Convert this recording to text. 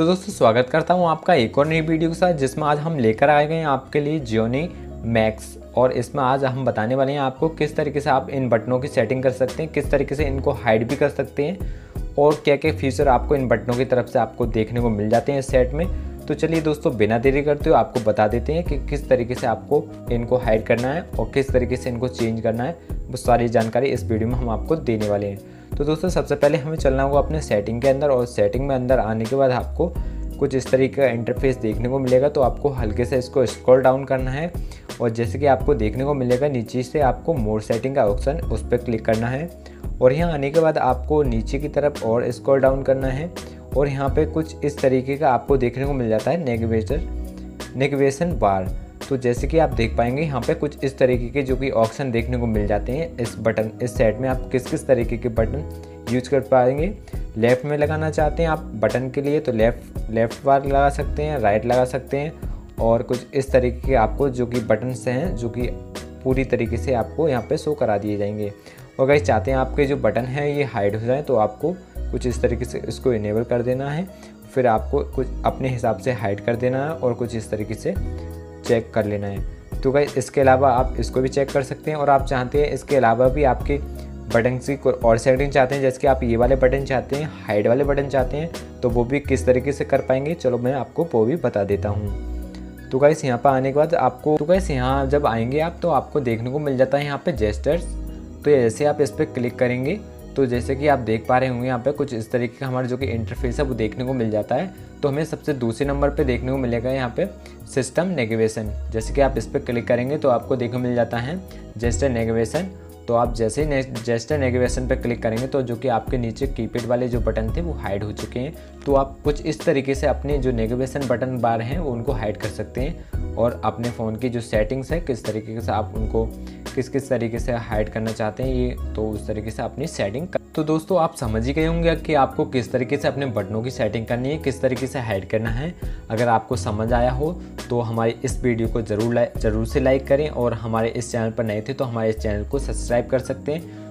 तो दोस्तों स्वागत करता हूं आपका एक और नई वीडियो के साथ, जिसमें आज हम लेकर आए गए हैं आपके लिए Xiaomi मैक्स। और इसमें आज हम बताने वाले हैं आपको किस तरीके से आप इन बटनों की सेटिंग कर सकते हैं, किस तरीके से इनको हाइड भी कर सकते हैं और क्या क्या फीचर आपको इन बटनों की तरफ से आपको देखने को मिल जाते हैं इस सेट में। तो चलिए दोस्तों बिना देरी करते हुए आपको बता देते हैं कि किस तरीके से आपको इनको हाइड करना है और किस तरीके से इनको चेंज करना है। वो सारी जानकारी इस वीडियो में हम आपको देने वाले हैं। तो दोस्तों सबसे पहले हमें चलना होगा अपने सेटिंग के अंदर, और सेटिंग में अंदर आने के बाद आपको कुछ इस तरीके का इंटरफेस देखने को मिलेगा। तो आपको हल्के से इसको स्क्रॉल डाउन करना है और जैसे कि आपको देखने को मिलेगा नीचे से आपको मोर सेटिंग का ऑप्शन, उस पर क्लिक करना है। और यहाँ आने के बाद आपको नीचे की तरफ और स्क्रॉल डाउन करना है और यहाँ पे कुछ इस तरीके का आपको देखने को मिल जाता है नेविगेशन बार। तो जैसे कि आप देख पाएंगे यहाँ पे कुछ इस तरीके के जो कि ऑप्शन देखने को मिल जाते हैं इस सेट में। आप किस किस तरीके के बटन यूज कर पाएंगे। लेफ़्ट में लगाना चाहते हैं आप बटन के लिए तो लेफ़्ट बार लगा सकते हैं, राइट लगा सकते हैं। और कुछ इस तरीके के आपको जो कि बटन्स हैं जो कि पूरी तरीके से आपको यहाँ पे शो करा दिए जाएंगे। और गाइस चाहते हैं आपके जो बटन हैं ये हाइड हो जाए तो आपको कुछ इस तरीके से इसको इनेबल कर देना है। फिर आपको कुछ अपने हिसाब से हाइड कर देना है और कुछ इस तरीके से चेक कर लेना है। तो गाइस इसके अलावा आप इसको भी चेक कर सकते हैं। और आप चाहते हैं इसके अलावा भी आपके बटन की और सेटिंग चाहते हैं, जैसे कि आप ये वाले बटन चाहते हैं, हाइड वाले बटन चाहते हैं, तो वो भी किस तरीके से कर पाएंगे चलो मैं आपको वो भी बता देता हूँ। तो गाइस यहाँ पर आने के बाद यहाँ जब आएंगे आप तो आपको देखने को मिल जाता है यहाँ पे जेस्चर्स। तो जैसे आप इस पर क्लिक करेंगे तो जैसे कि आप देख पा रहे होंगे यहाँ पे कुछ इस तरीके का हमारा जो कि इंटरफेस है वो देखने को मिल जाता है। तो हमें सबसे दूसरे नंबर पे देखने को मिलेगा यहाँ पे सिस्टम नेविगेशन। जैसे कि आप इस पर क्लिक करेंगे तो आपको देखने को मिल जाता है जेस्चर नेविगेशन। तो आप जैसे ही जेस्चर नेविगेशन पे क्लिक करेंगे तो जो कि आपके नीचे कीपैड वाले जो बटन थे वो हाइड हो चुके हैं। तो आप कुछ इस तरीके से अपने जो नेविगेशन बटन बार हैं वो उनको हाइड कर सकते हैं और अपने फ़ोन की जो सेटिंग्स है किस तरीके से आप उनको किस तरीके से हाइड करना चाहते हैं ये तो उस तरीके से अपनी सेटिंग कर। तो दोस्तों आप समझ ही गए होंगे कि आपको किस तरीके से अपने बटनों की सेटिंग करनी है, किस तरीके से हाइड करना है। अगर आपको समझ आया हो तो हमारी इस वीडियो को ज़रूर से लाइक करें और हमारे इस चैनल पर नए थे तो हमारे इस चैनल को सब्सक्राइब कर सकते हैं।